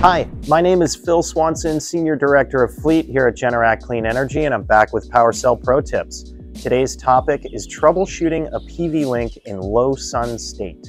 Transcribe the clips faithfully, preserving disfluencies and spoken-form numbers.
Hi, my name is Phil Swanson, Senior Director of Fleet here at Generac Clean Energy, and I'm back with PWRcell Pro Tips. Today's topic is troubleshooting a P V link in low sun state.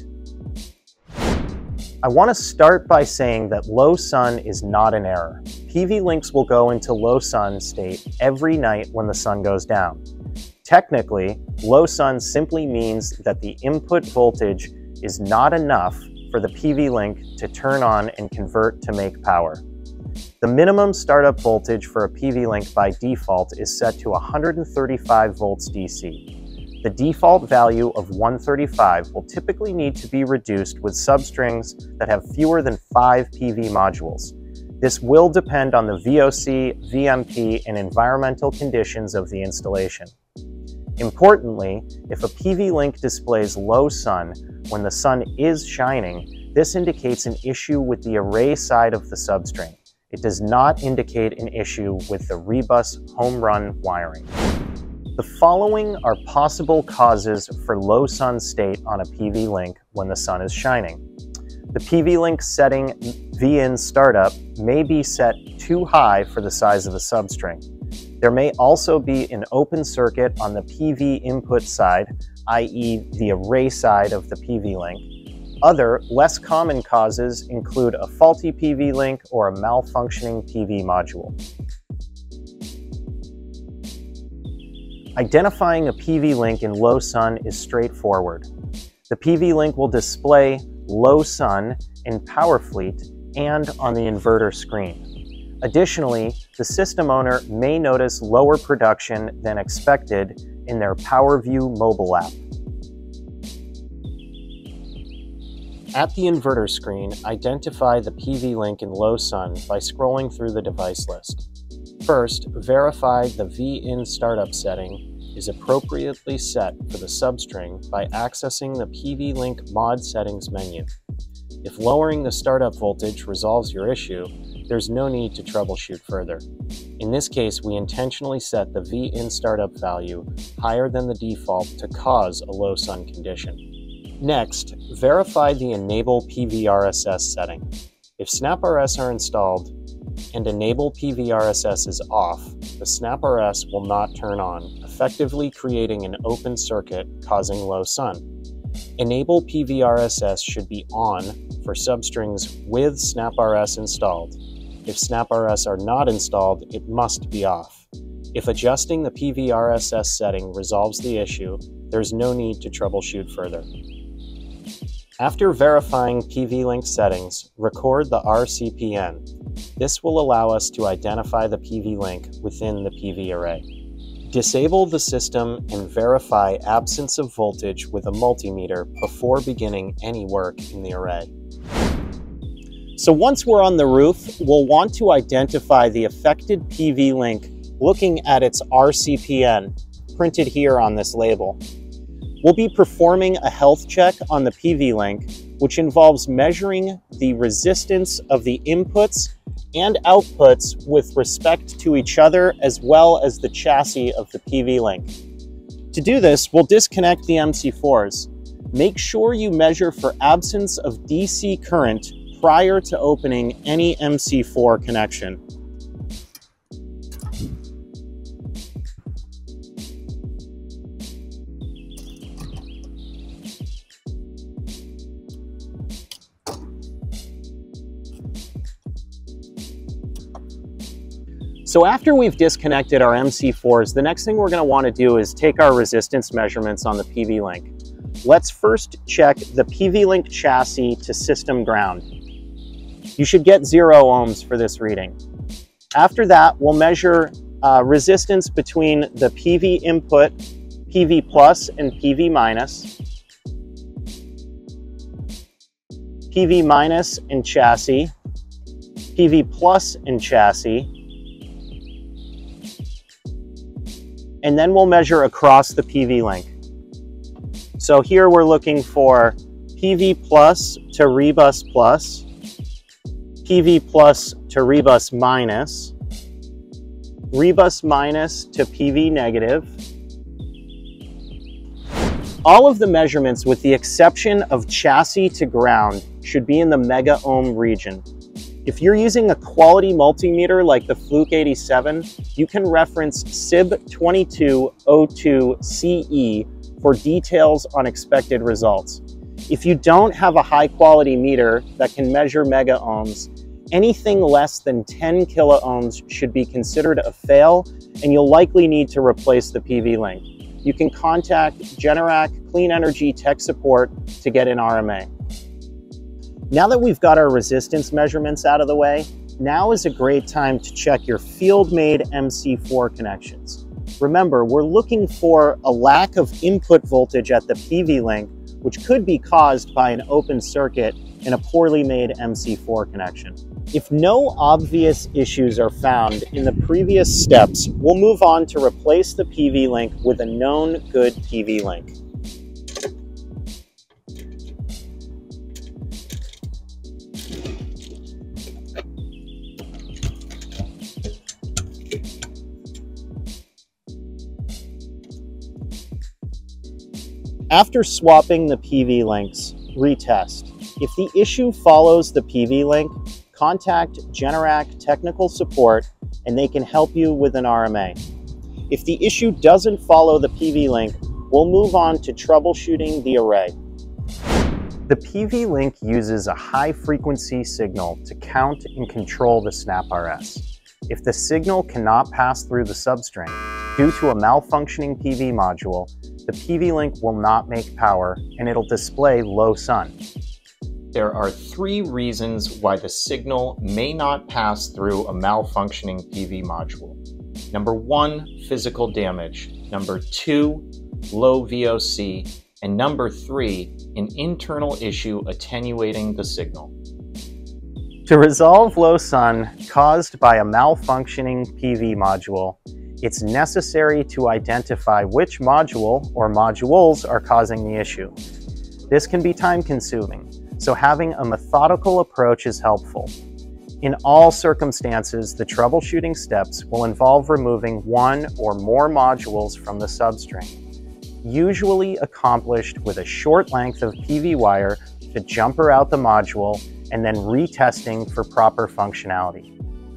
I want to start by saying that low sun is not an error. P V links will go into low sun state every night when the sun goes down. Technically, low sun simply means that the input voltage is not enough for the P V link to turn on and convert to make power. The minimum startup voltage for a P V link by default is set to one hundred thirty-five volts D C. The default value of one hundred thirty-five will typically need to be reduced with substrings that have fewer than five P V modules. This will depend on the V O C, V M P, and environmental conditions of the installation. Importantly, if a P V link displays low sun when the sun is shining, this indicates an issue with the array side of the substring. It does not indicate an issue with the rebus home run wiring. The following are possible causes for low sun state on a P V link when the sun is shining. The P V link setting V in startup may be set too high for the size of the substring. There may also be an open circuit on the P V input side, that is the array side of the P V link. Other, less common causes include a faulty P V link or a malfunctioning P V module. Identifying a P V link in low sun is straightforward. The P V link will display low sun in PowerFleet and on the inverter screen. Additionally, the system owner may notice lower production than expected in their PowerView mobile app. At the inverter screen, identify the P V link in low sun by scrolling through the device list. First, verify the V in startup setting is appropriately set for the substring by accessing the P V link mod settings menu. If lowering the startup voltage resolves your issue, there's no need to troubleshoot further. In this case, we intentionally set the V in startup value higher than the default to cause a low sun condition. Next, verify the Enable P W R cell setting. If SnapRS are installed and Enable P W R cell is off, the SnapRS will not turn on, effectively creating an open circuit causing low sun. Enable P W R cell should be on for substrings with SnapRS installed. If SnapRS are not installed, it must be off. If adjusting the P W R cell setting resolves the issue, there's no need to troubleshoot further. After verifying P V link settings, record the R C P N. This will allow us to identify the P V link within the P V array. Disable the system and verify absence of voltage with a multimeter before beginning any work in the array. So once we're on the roof, we'll want to identify the affected P V link looking at its R C P N, printed here on this label. We'll be performing a health check on the P V link, which involves measuring the resistance of the inputs and outputs with respect to each other, as well as the chassis of the P V link. To do this, we'll disconnect the M C fours. Make sure you measure for absence of D C current prior to opening any M C four connection. So after we've disconnected our M C fours, the next thing we're going to want to do is take our resistance measurements on the P V link. Let's first check the P V link chassis to system ground. You should get zero ohms for this reading. After that, we'll measure uh, resistance between the P V input, P V plus and P V minus, P V minus and chassis, P V plus and chassis, and then we'll measure across the P V link. So here we're looking for P V plus to rebus plus, P V plus to rebus minus, rebus minus to P V negative. All of the measurements, with the exception of chassis to ground, should be in the mega ohm region. If you're using a quality multimeter like the Fluke eighty-seven, you can reference S I B twenty-two oh two C E for details on expected results. If you don't have a high quality meter that can measure mega ohms, anything less than ten kilo ohms should be considered a fail, and you'll likely need to replace the P V link. You can contact Generac Clean Energy Tech Support to get an R M A. Now that we've got our resistance measurements out of the way, now is a great time to check your field-made M C four connections. Remember, we're looking for a lack of input voltage at the P V link, which could be caused by an open circuit in a poorly made M C four connection. If no obvious issues are found in the previous steps, we'll move on to replace the P V link with a known good P V link. After swapping the P V links, retest. If the issue follows the P V link, contact Generac Technical Support and they can help you with an R M A. If the issue doesn't follow the P V link, we'll move on to troubleshooting the array. The P V link uses a high frequency signal to count and control the SnapRS. If the signal cannot pass through the substring due to a malfunctioning P V module, the P V link will not make power and it'll display low sun. There are three reasons why the signal may not pass through a malfunctioning P V module. Number one, physical damage. Number two, low V O C. And number three, an internal issue attenuating the signal. To resolve low sun caused by a malfunctioning P V module, it's necessary to identify which module or modules are causing the issue. This can be time-consuming, so having a methodical approach is helpful. In all circumstances, the troubleshooting steps will involve removing one or more modules from the substring, usually accomplished with a short length of P V wire to jumper out the module and then retesting for proper functionality.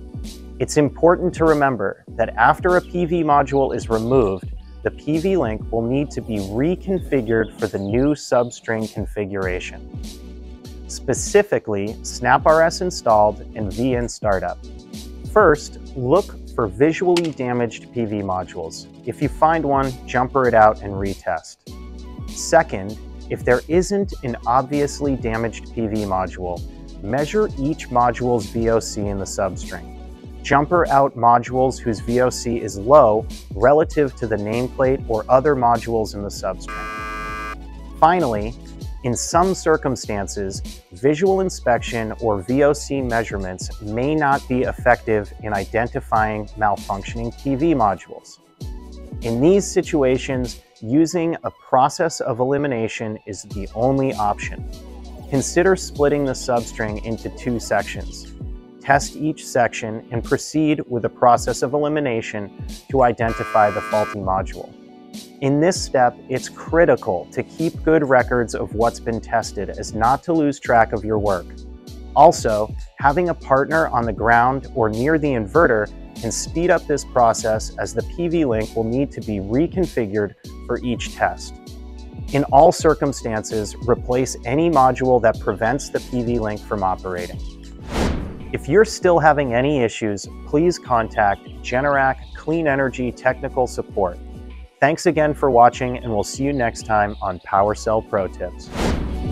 It's important to remember that after a P V module is removed, the P V link will need to be reconfigured for the new substring configuration. Specifically, SnapRS installed and V in startup. First, look for visually damaged P V modules. If you find one, jumper it out and retest. Second, if there isn't an obviously damaged P V module, measure each module's V O C in the substring. Jumper out modules whose V O C is low relative to the nameplate or other modules in the substring. Finally, in some circumstances, visual inspection or V O C measurements may not be effective in identifying malfunctioning P V modules. In these situations, using a process of elimination is the only option. Consider splitting the substring into two sections. Test each section and proceed with a process of elimination to identify the faulty module. In this step, it's critical to keep good records of what's been tested as not to lose track of your work. Also, having a partner on the ground or near the inverter can speed up this process as the P V link will need to be reconfigured for each test. In all circumstances, replace any module that prevents the P V link from operating. If you're still having any issues, please contact Generac Clean Energy Technical Support. Thanks again for watching, and we'll see you next time on PWRcell Pro Tips.